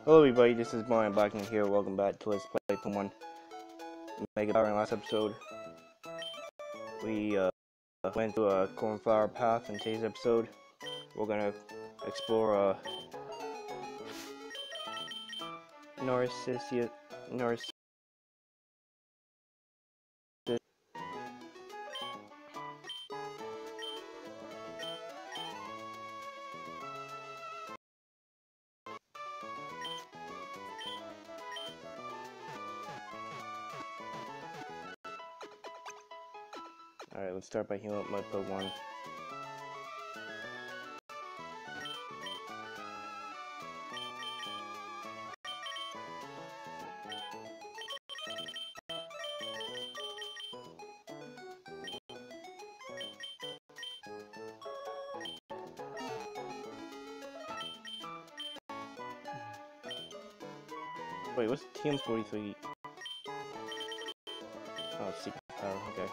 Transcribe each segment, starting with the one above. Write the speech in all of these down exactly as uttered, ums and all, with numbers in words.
Hello everybody, this is Brian Blackman here. Welcome back to Let's Play Pokemon Mega Power. In last episode, we uh, went to a cornflower path. In today's episode, we're gonna explore uh, Narcissus. Narcissus. Alright, let's start by healing up my Pokemon. Wait, what's T M forty-three? Oh, it's Secret Power, okay.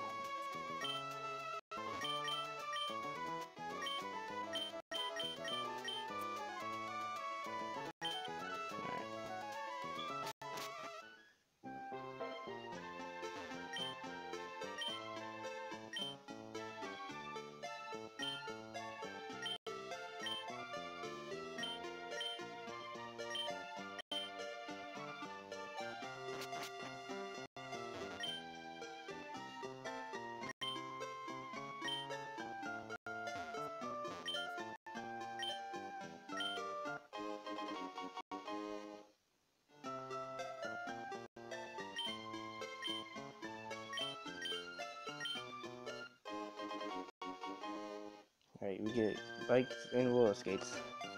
Alright, we get bikes and roller skates.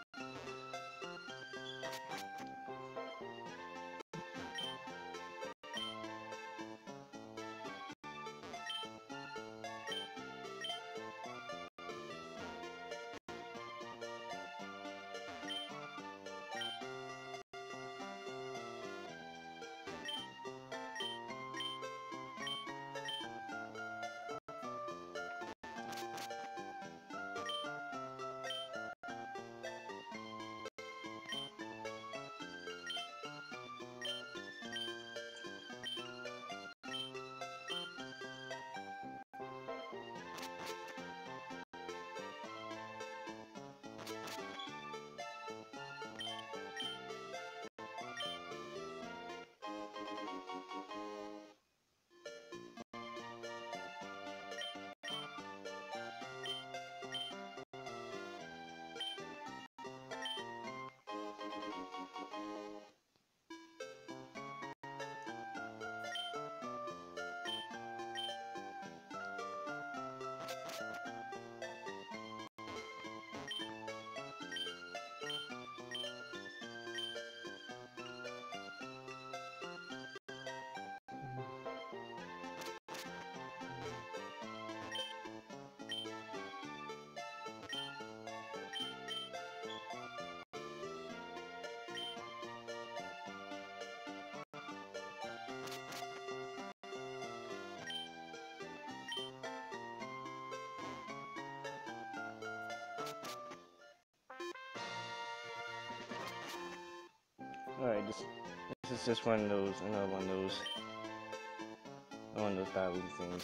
Alright, this, this is just one of those, another one of those, one of those battle things.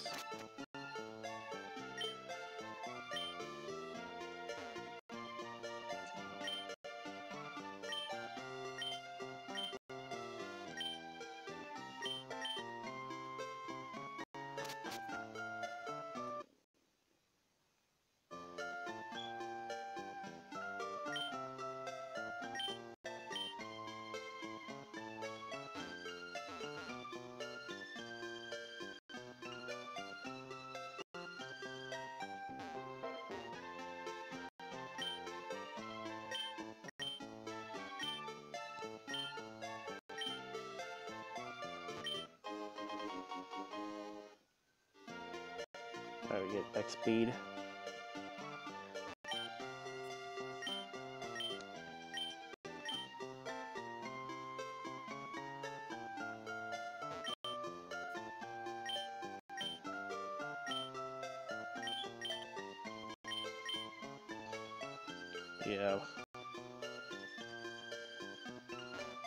Alright, we get X speed. Yeah.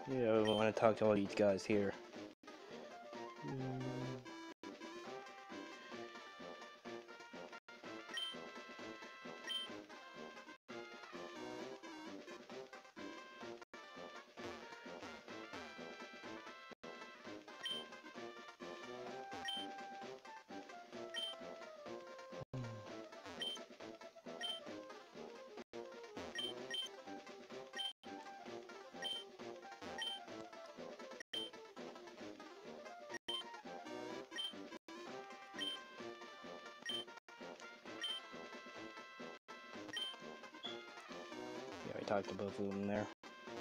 Yeah, I want to talk to all these guys here. Yeah, I talked to both of them there.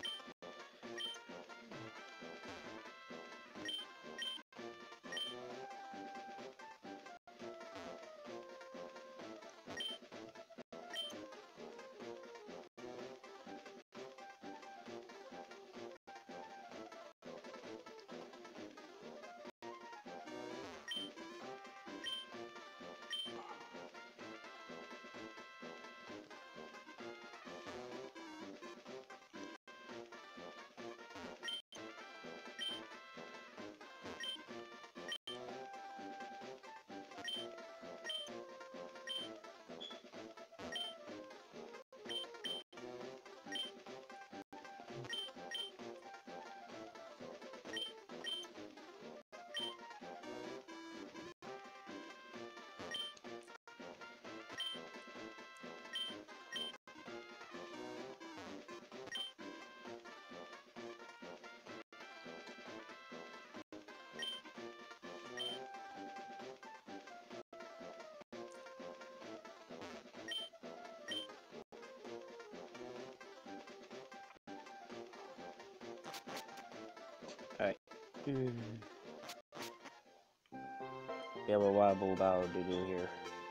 Alright. Mm. We have a wild battle to do here.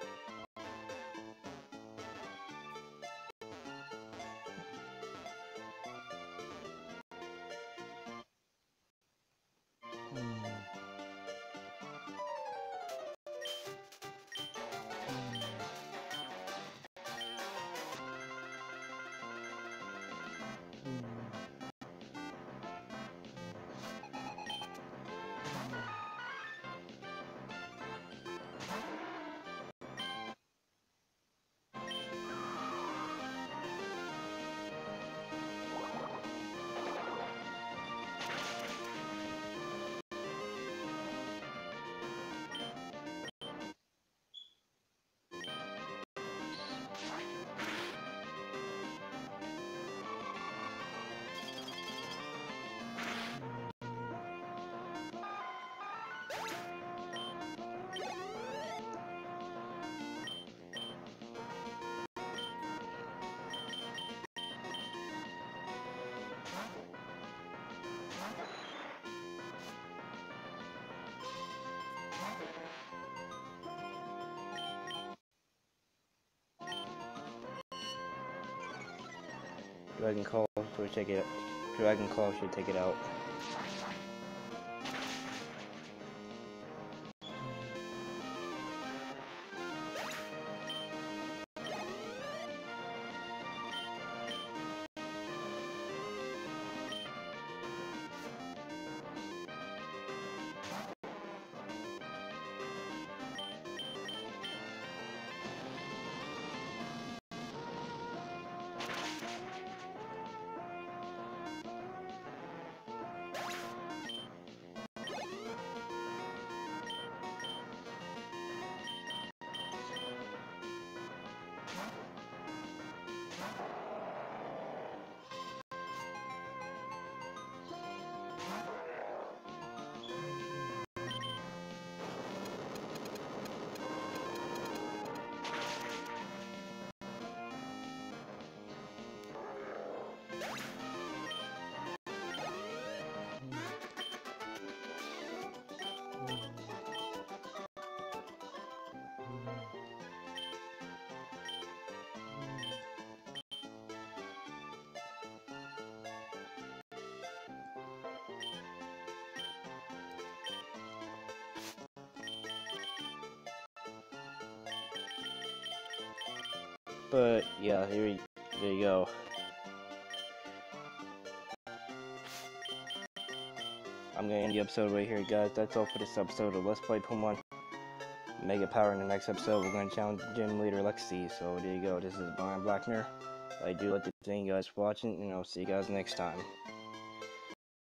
Dragon Call should take it. Dragon Call should take it out. But yeah, here you, there you go. I'm gonna end the episode right here, guys. That's all for this episode of Let's Play Pokemon Mega Power. In the next episode, we're gonna challenge Gym Leader Lexi. So there you go. This is Brian Blackner. I do like to thank you guys for watching, and I'll see you guys next time.